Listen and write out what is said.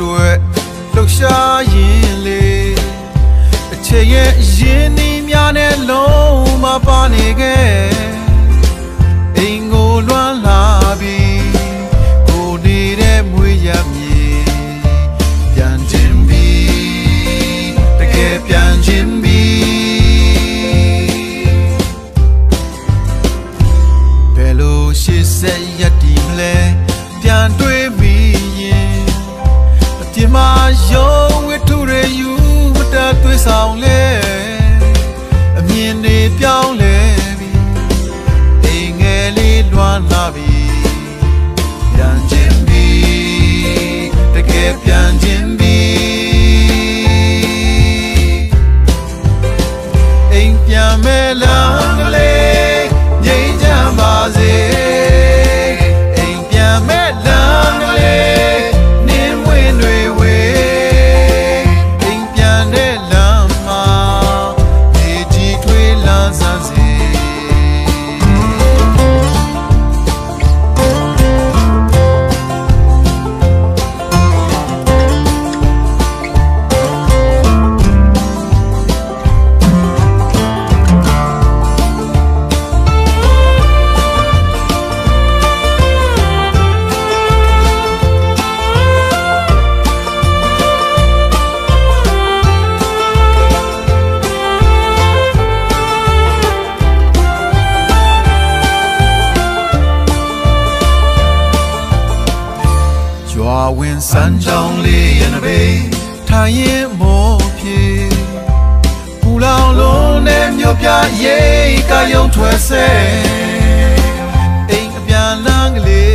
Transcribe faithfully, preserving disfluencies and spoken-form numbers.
တွေ့လှုပ်ရှားရင်လေအချစ်ရဲ့ရင်းနှီးများနဲ့လုံးမပါနေခဲ့အိမ်ကိုလွမ်းလာပြီးကိုနေတဲ့မွေးရမြေပြန်ခြင်းပြီးတကယ်ပြန်ခြင်းပြီးဘယ်လိုရှိစေရည်မလဲပြန်တွေ့ပြီးရင်အပြစ်မရုံဝတ္ထုတွေယူမတတ်သွေးဆောင်လဲအမြင်တွေပြောင်းလဲပြီးအိမ်ငယ်လေးလွမ်းလာပြီးပြန်ခြင်းပြီးတကယ်ပြန်ခြင်းပြီးအိမ်ပြန်မဲ့လမ်းကလေးငြိမ်းချမ်းပါစေဝင်စမ်းကြောင်းလေးရနဘေးထိုင်ရင်မောပြေပူလောင်လုံးနဲ့မြို့ပြရိတ်ကယုံထွက်ဆဲအိမ်အပြန်လန်းကလေး